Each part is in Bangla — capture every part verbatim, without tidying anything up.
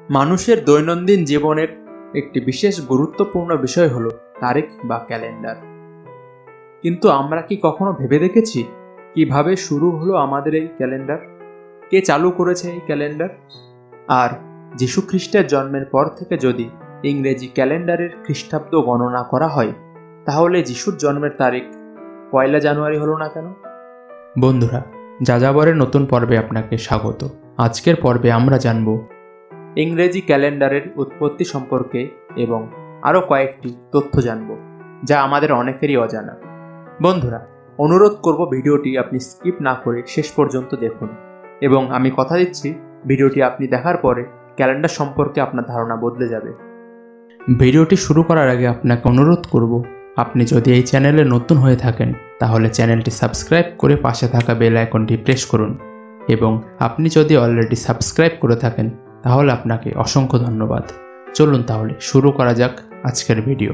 মানুষের দৈনন্দিন জীবনের একটি বিশেষ গুরুত্বপূর্ণ বিষয় হলো তারিখ বা ক্যালেন্ডার। কিন্তু আমরা কি কখনো ভেবে দেখেছি কিভাবে শুরু হলো আমাদের এই ক্যালেন্ডার? কে চালু করেছে এই ক্যালেন্ডার? আর যীশু খ্রিস্টের জন্মের পর থেকে যদি ইংরেজি ক্যালেন্ডারের খ্রিস্টাব্দ গণনা করা হয়, তাহলে যীশুর জন্মের তারিখ পয়লা জানুয়ারি হলো না কেন? বন্ধুরা, যাযাবরের নতুন পর্বে আপনাকে স্বাগত। আজকের পর্বে আমরা জানব ইংরেজি ক্যালেন্ডারের উৎপত্তি সম্পর্কে এবং আরও কয়েকটি তথ্য জানব যা আমাদের অনেকেরই অজানা। বন্ধুরা, অনুরোধ করব ভিডিওটি আপনি স্কিপ না করে শেষ পর্যন্ত দেখুন, এবং আমি কথা দিচ্ছি ভিডিওটি আপনি দেখার পরে ক্যালেন্ডার সম্পর্কে আপনার ধারণা বদলে যাবে। ভিডিওটি শুরু করার আগে আপনাকে অনুরোধ করব, আপনি যদি এই চ্যানেলে নতুন হয়ে থাকেন তাহলে চ্যানেলটি সাবস্ক্রাইব করে পাশে থাকা বেল আইকনটি প্রেস করুন, এবং আপনি যদি অলরেডি সাবস্ক্রাইব করে থাকেন তাহলে আপনাকে অসংখ্য ধন্যবাদ। চলুন তাহলে শুরু করা যাক আজকের ভিডিও।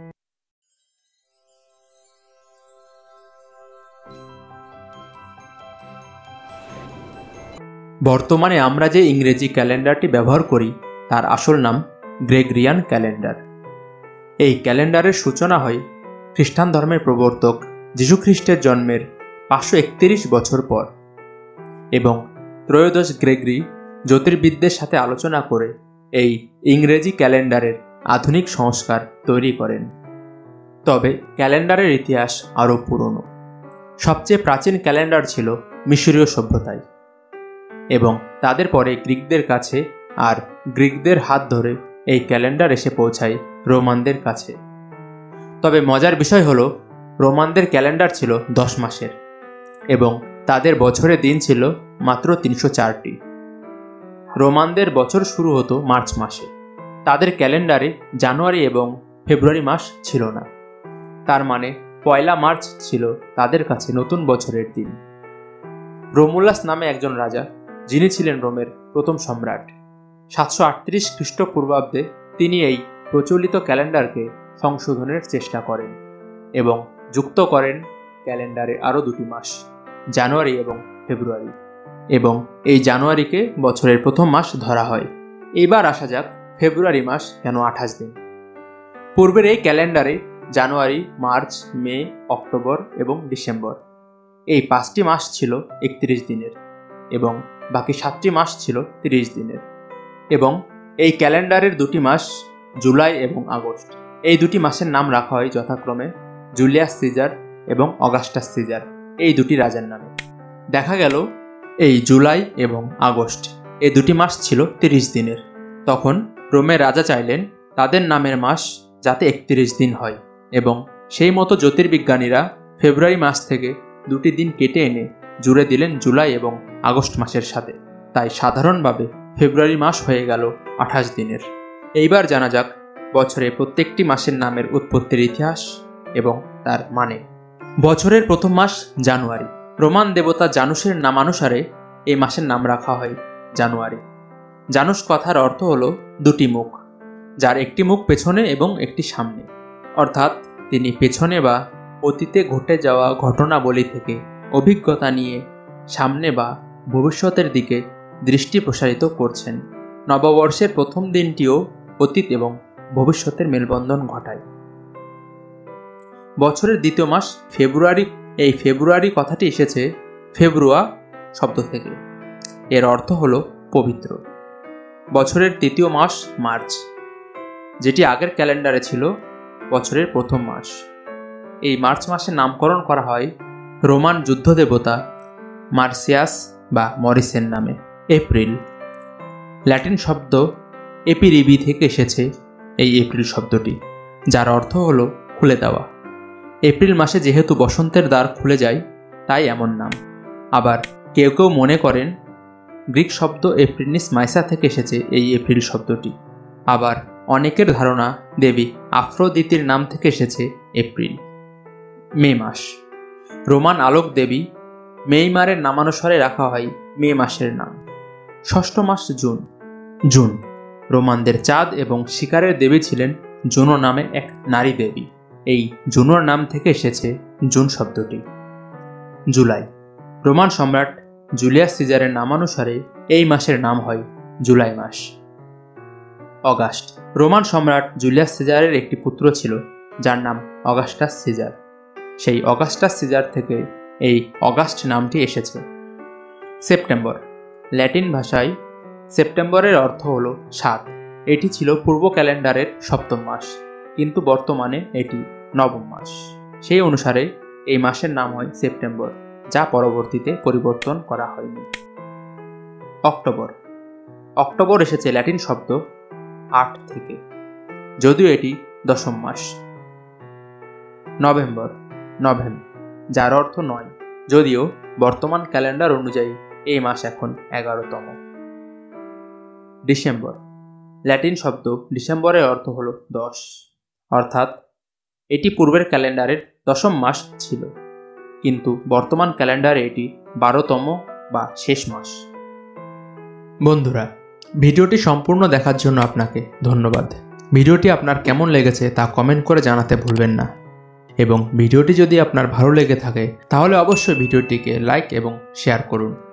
বর্তমানে আমরা যে ইংরেজি ক্যালেন্ডারটি ব্যবহার করি তার আসল নাম গ্রেগরিয়ান ক্যালেন্ডার। এই ক্যালেন্ডারের সূচনা হয় খ্রিস্টান ধর্মের প্রবর্তক যীশু খ্রিস্টের জন্মের পাঁচশো একত্রিশ বছর পর, এবং ত্রয়োদশ গ্রেগরি জ্যোতির্বিদদের সাথে আলোচনা করে এই ইংরেজি ক্যালেন্ডারের আধুনিক সংস্কার তৈরি করেন। তবে ক্যালেন্ডারের ইতিহাস আরও পুরনো। সবচেয়ে প্রাচীন ক্যালেন্ডার ছিল মিশরীয় সভ্যতায়, এবং তাদের পরে গ্রিকদের কাছে, আর গ্রিকদের হাত ধরে এই ক্যালেন্ডার এসে পৌঁছায় রোমানদের কাছে। তবে মজার বিষয় হলো, রোমানদের ক্যালেন্ডার ছিল দশ মাসের, এবং তাদের বছরের দিন ছিল মাত্র তিনশো চারটি। রোমানদের বছর শুরু হতো মার্চ মাসে। তাদের ক্যালেন্ডারে জানুয়ারি এবং ফেব্রুয়ারি মাস ছিল না। তার মানে পয়লা মার্চ ছিল তাদের কাছে নতুন বছরের দিন। রোমুলাস নামে একজন রাজা, যিনি ছিলেন রোমের প্রথম সম্রাট, সাতশো আটত্রিশ খ্রিস্টপূর্বাব্দে তিনি এই প্রচলিত ক্যালেন্ডারকে সংশোধনের চেষ্টা করেন এবং যুক্ত করেন ক্যালেন্ডারে আরও দুটি মাস, জানুয়ারি এবং ফেব্রুয়ারি, এবং এই জানুয়ারিকে বছরের প্রথম মাস ধরা হয়। এবার আসা যাক ফেব্রুয়ারি মাস কেন আঠাশ দিন। পূর্বের এই ক্যালেন্ডারে জানুয়ারি, মার্চ, মে, অক্টোবর এবং ডিসেম্বর এই পাঁচটি মাস ছিল একত্রিশ দিনের, এবং বাকি সাতটি মাস ছিল তিরিশ দিনের। এবং এই ক্যালেন্ডারের দুটি মাস জুলাই এবং আগস্ট, এই দুটি মাসের নাম রাখা হয় যথাক্রমে জুলিয়াস সিজার এবং অগাস্টাস সিজার, এই দুটি রাজার নামে। দেখা গেল এই জুলাই এবং আগস্ট এই দুটি মাস ছিল তিরিশ দিনের। তখন রোমের রাজা চাইলেন তাদের নামের মাস যাতে একত্রিশ দিন হয়, এবং সেই মতো জ্যোতির্বিজ্ঞানীরা ফেব্রুয়ারি মাস থেকে দুটি দিন কেটে এনে জুড়ে দিলেন জুলাই এবং আগস্ট মাসের সাথে। তাই সাধারণভাবে ফেব্রুয়ারি মাস হয়ে গেল আঠাশ দিনের। এইবার জানা যাক বছরের প্রত্যেকটি মাসের নামের উৎপত্তির ইতিহাস এবং তার মানে। বছরের প্রথম মাস জানুয়ারি। রোমান দেবতা জানুসের নামানুসারে এই মাসের নাম রাখা হয় জানুয়ারি। জানুস কথার অর্থ হলো দুটি মুখ, যার একটি মুখ পেছনে এবং একটি সামনে, অর্থাৎ তিনি পেছনে বা অতীতে ঘটে যাওয়া ঘটনাবলী থেকে অভিজ্ঞতা নিয়ে সামনে বা ভবিষ্যতের দিকে দৃষ্টি প্রসারিত করছেন। নববর্ষের প্রথম দিনটিও অতীত এবং ভবিষ্যতের মেলবন্ধন ঘটায়। বছরের দ্বিতীয় মাস ফেব্রুয়ারি। এই ফেব্রুয়ারি কথাটি এসেছে ফেব্রুয়া শব্দ থেকে, এর অর্থ হলো পবিত্র। বছরের তৃতীয় মাস মার্চ, যেটি আগের ক্যালেন্ডারে ছিল বছরের প্রথম মাস। এই মার্চ মাসের নামকরণ করা হয় রোমান যুদ্ধ দেবতা মার্সিয়াস বা মরিসের নামে। এপ্রিল, ল্যাটিন শব্দ এপিরিবি থেকে এসেছে এই এপ্রিল শব্দটি, যার অর্থ হলো খুলে দেওয়া। এপ্রিল মাসে যেহেতু বসন্তের দ্বার খুলে যায়, তাই এমন নাম। আবার কেউ কেউ মনে করেন গ্রিক শব্দ এপ্রিনিস মাইসা থেকে এসেছে এই এপ্রিল শব্দটি। আবার অনেকের ধারণা দেবী আফ্রোদিতির নাম থেকে এসেছে এপ্রিল। মে মাস, রোমান আলোক দেবী মেইমারের নামানুসারে রাখা হয় মে মাসের নাম। ষষ্ঠ মাস জুন। জুন, রোমানদের চাঁদ এবং শিকারের দেবী ছিলেন জুনো নামে এক নারী দেবী। এই জুনোর নাম থেকে এসেছে জুন শব্দটি। জুলাই, রোমান সম্রাট জুলিয়াস সিজারের নামানুসারে এই মাসের নাম হয় জুলাই মাস। অগাস্ট। রোমান সম্রাট জুলিয়াস সিজারের একটি পুত্র ছিল যার নাম অগাস্টাস সিজার। সেই অগাস্টাস সিজার থেকে এই অগাস্ট নামটি এসেছে। সেপ্টেম্বর। ল্যাটিন ভাষায় সেপ্টেম্বরের অর্থ হলো সাত। এটি ছিল পূর্ব ক্যালেন্ডারের সপ্তম মাস, কিন্তু বর্তমানে এটি নবম মাস। সেই অনুসারে এই মাসের নাম হয় সেপ্টেম্বর, যা পরবর্তীতে পরিবর্তন করা হয়নি। অক্টোবর। অক্টোবর এসেছে ল্যাটিন শব্দ আট থেকে, যদিও এটি দশম মাস। নভেম্বর। নভেম, যার অর্থ নয়, যদিও বর্তমান ক্যালেন্ডার অনুযায়ী এই মাস এখন এগারোতম। ডিসেম্বর। ল্যাটিন শব্দ ডিসেম্বরের অর্থ হল দশ, অর্থাৎ এটি পূর্বের ক্যালেন্ডারের দশম মাস ছিল, কিন্তু বর্তমান ক্যালেন্ডারে এটি বারোতম বা শেষ মাস। বন্ধুরা, ভিডিওটি সম্পূর্ণ দেখার জন্য আপনাকে ধন্যবাদ। ভিডিওটি আপনার কেমন লেগেছে তা কমেন্ট করে জানাতে ভুলবেন না, এবং ভিডিওটি যদি আপনার ভালো লেগে থাকে তাহলে অবশ্যই ভিডিওটিকে লাইক এবং শেয়ার করুন।